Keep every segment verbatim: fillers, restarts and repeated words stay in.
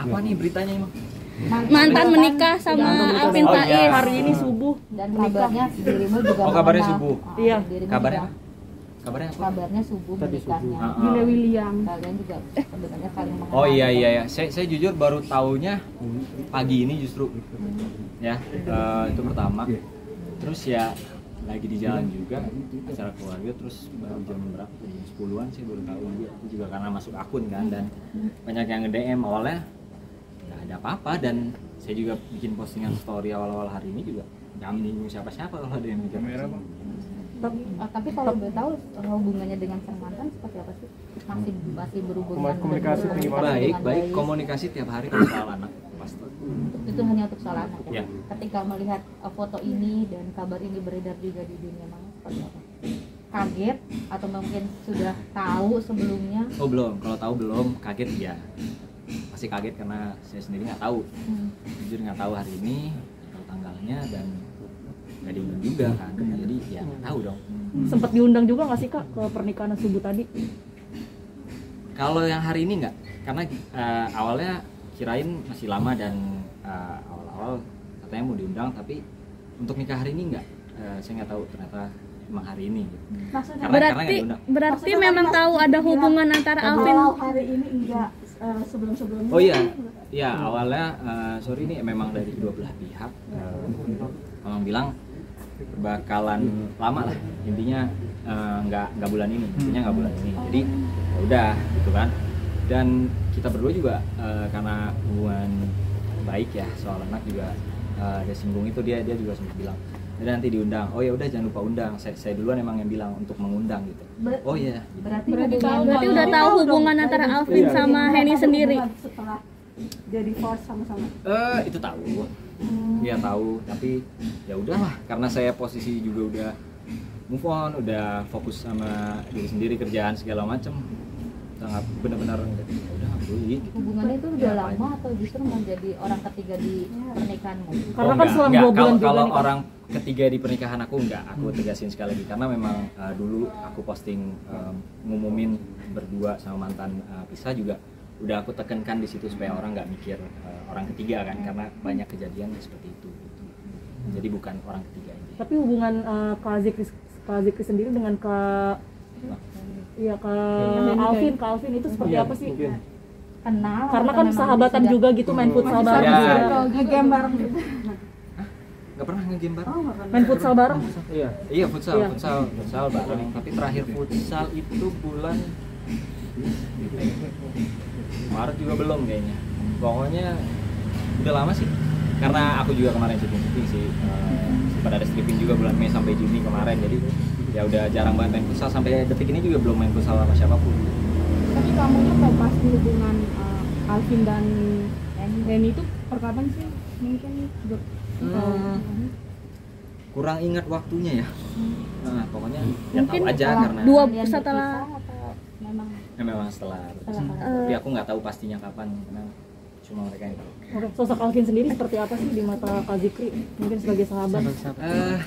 Apa nih beritanya emang? Mantan menikah sama Alvin Oh, Thais. iya. Hari ini subuh. Dan kabarnya dirimu juga Oh, kabarnya mengenal. subuh. Ah, Iya. dirimu Kabarnya juga- apa? Kabarnya apa? Kabarnya subuh Tadi menikahnya. subuh. Gile William. Kalian juga sebenarnya saling mengenal. Oh iya iya ya. Saya saya jujur baru taunya pagi ini justru. Ya, eh, itu pertama. Terus ya lagi di jalan juga acara keluarga, terus baru jam berapa? Jam sepuluhan sih baru tahu juga. Itu juga karena masuk akun kan, dan banyak yang nge-D M awalnya nggak ada apa-apa, dan saya juga bikin postingan story awal-awal hari ini juga nggak menyinggung siapa-siapa kalau ada yang mikir. Ah, tapi kalau boleh tahu hubungannya dengan sang mantan seperti apa sih? Masih masih berhubungan Komunikasi berkomunikasi gimana? Baik, dengan baik, komunikasi tiap hari kalau soal anak pasti. Itu hanya untuk soal anak ya. Ya. Ketika melihat uh, foto ini dan kabar ini beredar juga di dunia maya, seperti apa? Kaget atau mungkin sudah tahu sebelumnya? Oh belum, kalau tahu belum, kaget ya. Masih kaget karena saya sendiri nggak tahu. Hmm. Jujur nggak tahu hari ini, nggak tahu tanggalnya, dan nggak diundang juga kan. Jadi ya nggak tahu dong. Sempat diundang juga nggak sih Kak ke pernikahan subuh tadi? Kalau yang hari ini nggak, karena eh, awalnya kirain masih lama, dan eh, awal-awal katanya mau diundang, tapi untuk nikah hari ini nggak. Eh, saya nggak tahu ternyata emang hari ini. Gitu. Maksudnya Karena- karena nggak Berarti diundang. berarti Maksudnya memang kan tahu masih ada bilang hubungan antara Alvin. kalau hari ini enggak eh, sebelum-sebelumnya. Oh iya, ya awalnya eh, sorry ini memang dari kedua belah pihak. Eh, Memang bilang bakalan lama lah, intinya eh, nggak nggak bulan ini, intinya nggak bulan ini. Jadi ya udah gitu kan. Dan kita berdua juga eh, karena hubungan baik ya soal anak juga eh, ada singgung itu, dia dia juga sempat bilang, "Udah nanti diundang." Oh ya udah jangan lupa undang. Saya, saya duluan emang yang bilang untuk mengundang gitu. Ber- Oh iya. Berarti, Berarti hubungan- tahu Berarti kalau- udah tahu hubungan antara Alvin Iya. sama Henny sendiri. Setelah jadi divorce sama-sama. Eh itu tahu. Dia tahu, tapi ya udahlah karena saya posisi juga udah move on, udah fokus sama diri sendiri, kerjaan segala macem, sangat benar-benar ya udah nggak peduli. Gitu. hubungannya itu udah Ya, lama apa atau justru menjadi orang ketiga di pernikahanmu? Karena Oh, kan enggak, selang enggak. dua bulan Kalau juga kalau nih, Kak. orang ketiga di pernikahan aku enggak, aku tegasin sekali lagi karena memang uh, dulu aku posting um, ngumumin berdua sama mantan uh, pisah juga udah aku tekankan di situ supaya orang nggak mikir uh, orang ketiga kan, karena banyak kejadian seperti itu gitu. Jadi bukan orang ketiga ini. Tapi hubungan eh, Kak Zikri, Kak Zikri sendiri dengan Kak Iya Kak Alvin, Kak Alvin itu seperti apa sih? Kenal? Karena atau kan memang sahabatan sudah- juga gitu, main futsal Masih bareng. Ya. circle, ngegame bareng gitu. Nggak pernah nge-game bareng? Oh, nggak pernah. Main futsal bareng. Iya, iya futsal, Iya. futsal, futsal bareng. Tapi terakhir futsal itu bulan Maret juga belum kayaknya. Pokoknya udah lama sih. Karena aku juga kemarin syuting-syuting sih. Uh, sempat ada stripping juga bulan Mei sampai Juni kemarin. Jadi ya udah jarang banget main futsal, sampai detik ini juga belum main futsal sama siapapun. Tapi kamu tuh kalau pas di hubungan eh, Alvin dan Henny itu per kapan sih? Mungkin udah Hmm. Kurang ingat waktunya ya. Nah, pokoknya ya Mungkin tahu aja Setelah karena dua kalian setelah berpisah atau memang ya, memang setelah. setelah Tapi aku nggak tahu pastinya kapan, karena cuma mereka yang tahu. Oke, sosok Alvin sendiri seperti apa sih di mata Kak Zikri? Mungkin sebagai sahabat. Eh,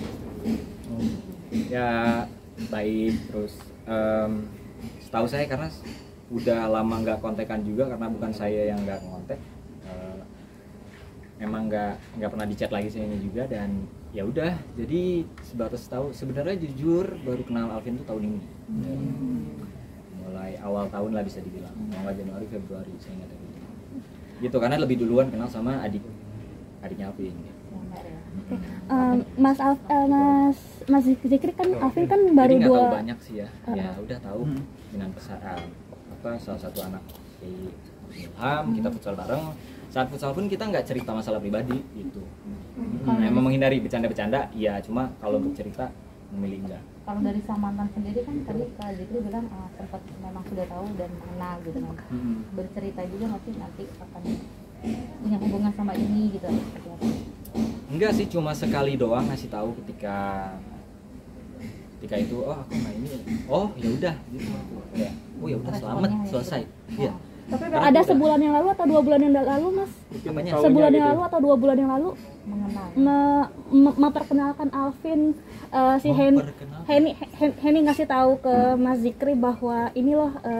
ya baik, terus em, setahu saya karena udah lama nggak kontekan juga, karena bukan saya yang nggak ngontek, eh, memang nggak nggak pernah dicat lagi saya ini juga, dan ya udah jadi sebatas tahu. Sebenarnya jujur baru kenal Alvin tuh tahun ini. Mulai awal tahun lah bisa dibilang, awal Januari Februari saya ingat gitu. Gitu karena lebih duluan kenal sama adik adiknya Alvin. Eh, Mas Alf, eh, Mas Mas Zikri kan Alvin kan baru Jadi nggak dua. tahu banyak sih ya. Ya udah tahu dengan pesan apa salah satu anak di Ilham, kita futsal bareng. Saat futsal pun kita nggak cerita masalah pribadi gitu. Hmm, emang menghindari bercanda-bercanda, iya, cuma kalau untuk cerita memilih enggak. Kalau dari sang mantan sendiri kan tadi Kak Zikri bilang ah, sempat memang sudah tahu dan mengenal gitu kan. Hmm. Bercerita juga nggak sih nanti akan punya hubungan sama ini gitu seperti apa? Enggak sih, cuma sekali doang ngasih tahu ketika ketika itu, oh aku nggak ini, oh ya udah gitu. Ya, oh ya udah selamat Responnya ya, selesai. Iya. Tapi Karena ada udah- sebulan yang lalu atau dua bulan yang lalu, Mas? Apanya? Sebulan yang lalu atau dua bulan yang lalu Mengenal. me- me- memperkenalkan Alvin, eh, si Hen Memperkenalkan. Henny Hen- Henny ngasih tahu ke Mas Zikri bahwa ini loh eh,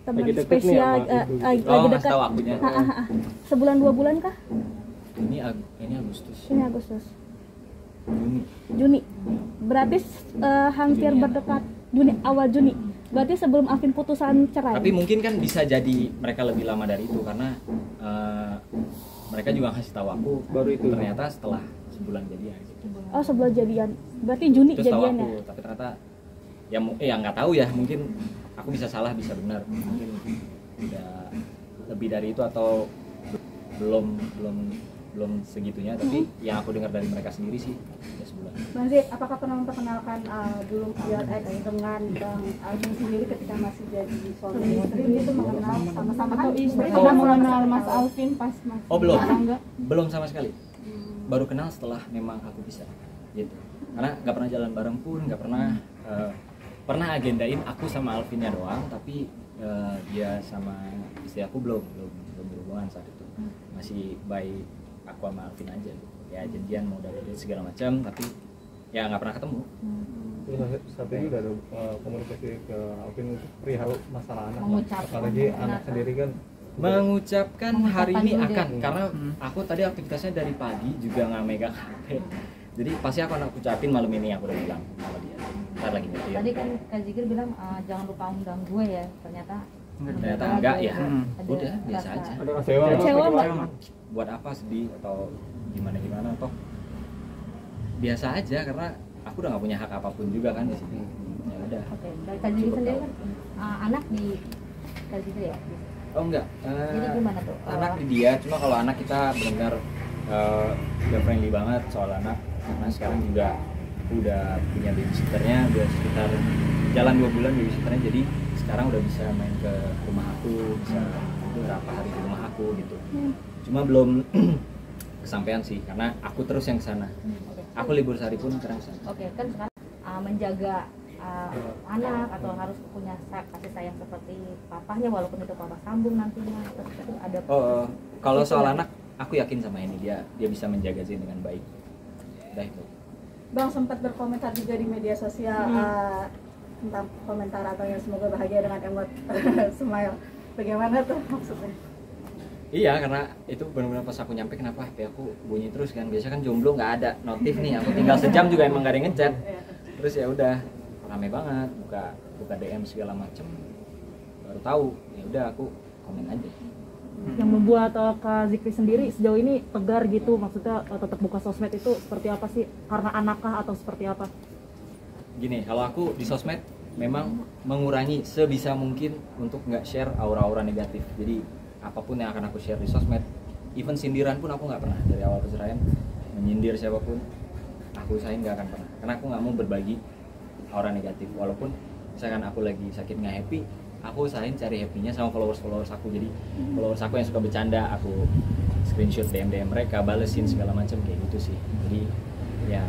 teman Lagi deket nih spesial sama eh, ibu. lagi Oh, lagi ngasih dekat. tahu akunya. Ah, ah, ah. Sebulan dua bulan kah? Ini Ag- ini Agustus. Ini Agustus. Juni. Juni. Berarti eh, hampir Juni, berdekat Juni, awal Juni. Berarti sebelum Afin putusan cerai. Tapi mungkin kan bisa jadi mereka lebih lama dari itu karena eh, mereka juga ngasih tahu aku Baru itu. ternyata setelah sebulan jadian gitu. Oh, sebulan jadian. Berarti Juni Terus tahu jadiannya. aku, tapi ternyata ya mu- eh ya nggak tahu ya, mungkin aku bisa salah bisa benar, mungkin udah lebih dari itu atau be- belum belum belum segitunya, tapi yang aku dengar dari mereka sendiri sih ya sebulan. Bang Zik, apakah pernah memperkenalkan uh, dulu Piot X dengan Bang Alvin sendiri ketika masih jadi suami istri itu mengenal sama-sama kan istri Oh. pernah mengenal Mas Alvin pas masih Oh belum, enggak? belum sama sekali. Baru kenal setelah memang aku bisa, gitu. Karena nggak pernah jalan bareng pun, nggak pernah eh, pernah agendain aku sama Alvinnya doang, tapi eh, dia sama istri aku belum belum belum berhubungan saat itu. Masih by aku sama Alvin aja. Ya janjian mau dari segala macam, tapi ya nggak pernah ketemu. Terus saat ini udah ada uh, komunikasi ke Alvin untuk perihal masalah anak, Mengucapkan apalagi anak ternyata. sendiri kan Mengucapkan hari Mengucapkan ini dulu akan, deh. karena aku tadi aktivitasnya dari pagi juga nggak megang H P. Jadi pasti aku akan ucapin malam ini, aku udah bilang sama dia. Ntar lagi nyetir. Tadi kan Kak Zikir bilang ah, jangan lupa undang gue ya, ternyata Ternyata enggak ya. Ada Udah biasa rasa- aja. ada kecewa. Kecewa apa nggak? gimana? Buat apa sedih atau gimana gimana toh biasa aja, karena aku udah nggak punya hak apapun juga kan di sini. Ya udah. Oke, dari Kak Zikir sendiri kan ah, anak di Kak Zikir ya. Oh enggak. Eh, Jadi gimana tuh? Anak Oh. di dia, cuma kalau anak kita benar-benar eh, udah friendly banget soal anak, karena sekarang juga aku udah punya babysitternya, udah sekitar jalan dua bulan babysitternya, jadi sekarang udah bisa main ke rumah aku, bisa beberapa hari di rumah aku gitu. Cuma belum kesampaian sih, karena aku terus yang kesana. Oke. Aku libur sehari pun sekarang kesana. Oke, kan sekarang ah, menjaga ah, anak atau harus punya sa- kasih sayang seperti papahnya walaupun itu papa sambung nantinya, terus itu ada Oh, kalau Itu soal ya. anak, aku yakin sama ini dia dia bisa menjaga Zain dengan baik. Udah itu. Bang sempat berkomentar juga di media sosial uh, tentang komentar atau yang semoga bahagia dengan emot smile. Bagaimana tuh maksudnya? Iya, karena itu benar-benar pas aku nyampe kenapa H P aku bunyi terus kan. Biasa kan jomblo nggak ada notif nih. Aku tinggal sejam juga emang gak ada yang ngechat. Terus ya udah rame banget, buka buka D M segala macem. Baru tahu, ya udah aku komen aja. Yang membuat uh, Kak Zikri sendiri sejauh ini tegar gitu, maksudnya uh, tetap buka sosmed itu seperti apa sih? Karena anakkah atau seperti apa? Gini, kalau aku di sosmed memang mengurangi sebisa mungkin untuk nggak share aura-aura negatif. Jadi apapun yang akan aku share di sosmed, even sindiran pun aku nggak pernah dari awal perceraian menyindir siapapun, aku usahain nggak akan pernah. Karena aku nggak mau berbagi aura negatif. Walaupun misalkan aku lagi sakit nggak happy, aku usahain cari happy-nya sama followers-followers aku. Jadi followers aku yang suka bercanda, aku screenshot D M D M mereka, balesin segala macam kayak gitu sih. Jadi ya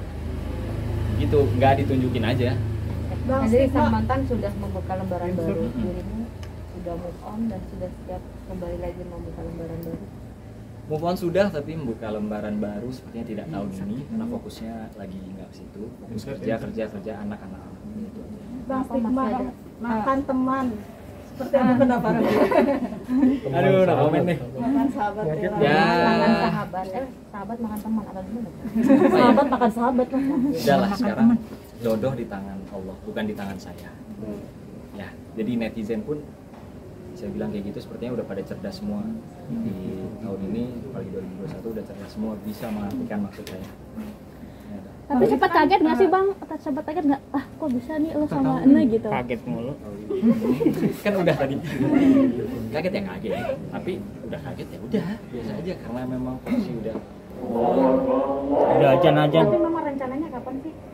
gitu, nggak ditunjukin aja. Bang, Nah, jadi stigma- sang mantan sudah membuka lembaran baru, dirimu sudah move on dan sudah siap kembali lagi membuka lembaran baru. Move on sudah, tapi membuka lembaran baru sepertinya tidak tahun ini karena fokusnya lagi nggak ke situ. Fokus kerja, kerja, kerja, anak-anak gitu aja. Bang Apa stigma masih ada? makan teman seperti apa pendapat Bang? Aduh, udah komen nih. Makan sahabat ya. Ya. Makan sahabat, eh sahabat makan teman apa gimana? Sahabat makan sahabat lah. Udah lah, sekarang jodoh di tangan Allah, bukan di tangan saya. Ya, jadi netizen pun saya bilang kayak gitu sepertinya udah pada cerdas semua di tahun ini, apalagi dua ribu dua puluh satu udah cerdas semua, bisa mengartikan maksud saya. Ya, udah. Tapi sempat kaget nggak sih Bang? Sempat kaget nggak? Ah, kok bisa nih lo sama Ene gitu? Kaget mulu. Kan udah tadi kaget ya kaget, tapi udah kaget ya udah biasa aja karena memang posisi udah Udah ajan-ajan. Tapi memang rencananya kapan sih